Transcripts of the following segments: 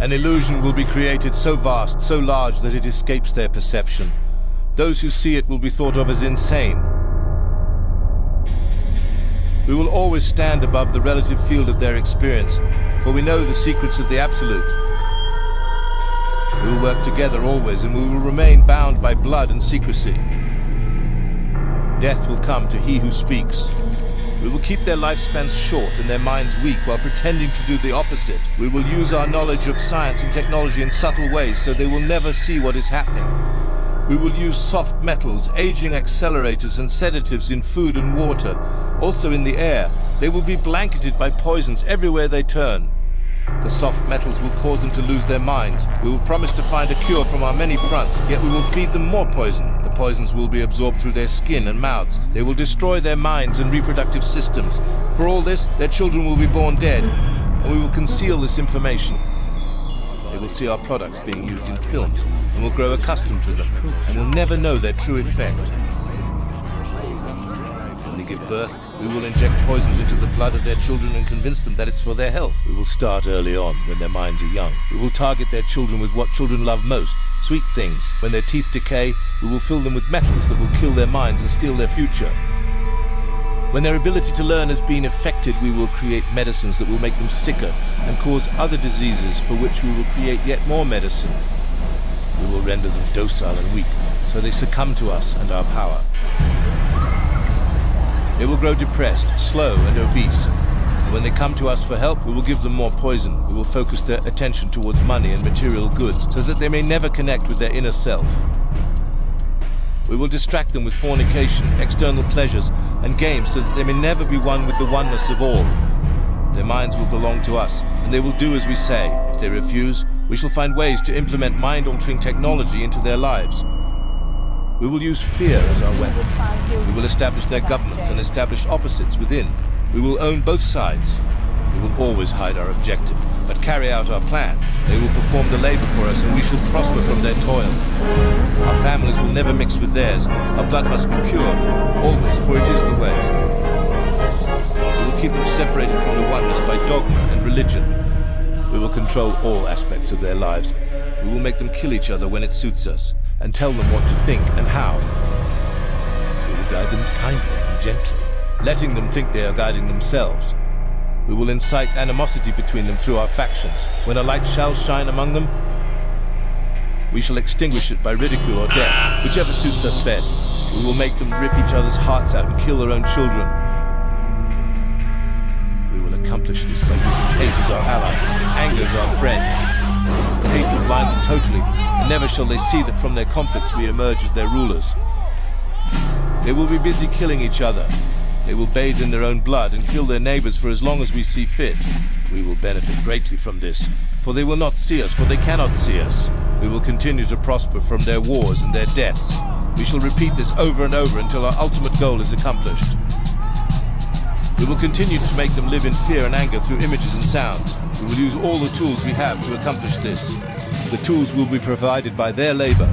An illusion will be created so vast, so large that it escapes their perception. Those who see it will be thought of as insane. We will always stand above the relative field of their experience, for we know the secrets of the Absolute. We will work together always, and we will remain bound by blood and secrecy. Death will come to he who speaks. We will keep their lifespans short and their minds weak while pretending to do the opposite. We will use our knowledge of science and technology in subtle ways so they will never see what is happening. We will use soft metals, aging accelerators and sedatives in food and water, also in the air. They will be blanketed by poisons everywhere they turn. The soft metals will cause them to lose their minds. We will promise to find a cure from our many fronts, yet we will feed them more poison. The poisons will be absorbed through their skin and mouths. They will destroy their minds and reproductive systems. For all this, their children will be born dead, and we will conceal this information. They will see our products being used in films, and will grow accustomed to them, and will never know their true effect. When they give birth, we will inject poisons into the blood of their children and convince them that it's for their health. We will start early on, when their minds are young. We will target their children with what children love most, sweet things. When their teeth decay, we will fill them with metals that will kill their minds and steal their future. When their ability to learn has been affected, we will create medicines that will make them sicker and cause other diseases for which we will create yet more medicine. We will render them docile and weak, so they succumb to us and our power. They will grow depressed, slow and obese. And when they come to us for help, we will give them more poison. We will focus their attention towards money and material goods, so that they may never connect with their inner self. We will distract them with fornication, external pleasures, and games so that they may never be one with the oneness of all. Their minds will belong to us, and they will do as we say. If they refuse, we shall find ways to implement mind-altering technology into their lives. We will use fear as our weapon. We will establish their governments and establish opposites within. We will own both sides. We will always hide our objective, but carry out our plan. They will perform the labor for us, and we shall prosper from their toil. Our families will never mix with theirs. Our blood must be pure, always, for it is the way. We will keep them separated from the oneness by dogma and religion. We will control all aspects of their lives. We will make them kill each other when it suits us, and tell them what to think and how. We will guide them kindly and gently, letting them think they are guiding themselves. We will incite animosity between them through our factions. When a light shall shine among them, we shall extinguish it by ridicule or death, whichever suits us best. We will make them rip each other's hearts out and kill their own children. We will accomplish this by using hate as our ally, anger as our friend. Hate will blind them totally, and never shall they see that from their conflicts we emerge as their rulers. They will be busy killing each other. They will bathe in their own blood and kill their neighbors for as long as we see fit. We will benefit greatly from this, for they will not see us, for they cannot see us. We will continue to prosper from their wars and their deaths. We shall repeat this over and over until our ultimate goal is accomplished. We will continue to make them live in fear and anger through images and sounds. We will use all the tools we have to accomplish this. The tools will be provided by their labor.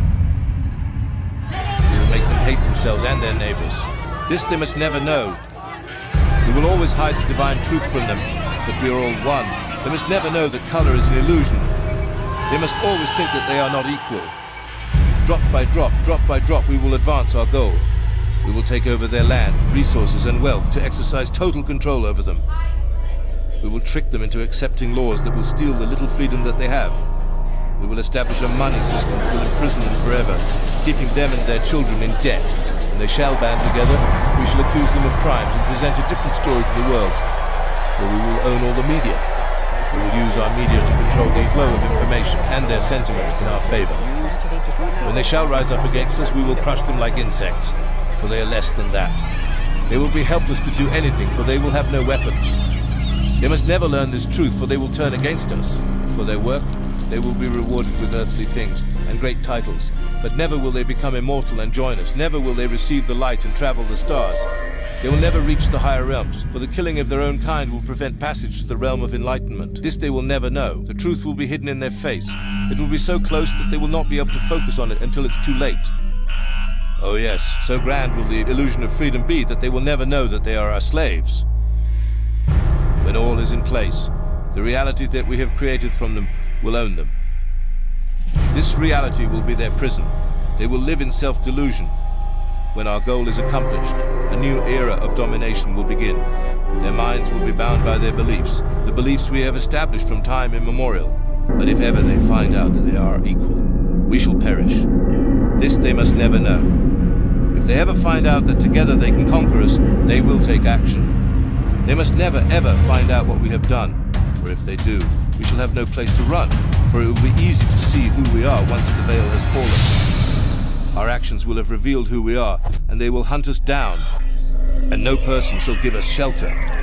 We will make them hate themselves and their neighbors. This they must never know. We will always hide the divine truth from them, that we are all one. They must never know that color is an illusion. They must always think that they are not equal. Drop by drop, we will advance our goal. We will take over their land, resources, and wealth to exercise total control over them. We will trick them into accepting laws that will steal the little freedom that they have. We will establish a money system that will imprison them forever, keeping them and their children in debt. When they shall band together, we shall accuse them of crimes and present a different story to the world. For we will own all the media. We will use our media to control the flow of information and their sentiment in our favor. When they shall rise up against us, we will crush them like insects, for they are less than that. They will be helpless to do anything, for they will have no weapons. They must never learn this truth, for they will turn against us. For their work, they will be rewarded with earthly things and great titles, but never will they become immortal and join us. Never will they receive the light and travel the stars. They will never reach the higher realms, for the killing of their own kind will prevent passage to the realm of enlightenment. This they will never know. The truth will be hidden in their face. It will be so close that they will not be able to focus on it until it's too late. Oh yes, so grand will the illusion of freedom be that they will never know that they are our slaves. When all is in place, the reality that we have created from them will own them. This reality will be their prison. They will live in self-delusion. When our goal is accomplished, a new era of domination will begin. Their minds will be bound by their beliefs, the beliefs we have established from time immemorial. But if ever they find out that they are equal, we shall perish. This they must never know. If they ever find out that together they can conquer us, they will take action. They must never, ever find out what we have done, for if they do, we shall have no place to run, for it will be easy to see who we are once the veil has fallen. Our actions will have revealed who we are, and they will hunt us down, and no person shall give us shelter.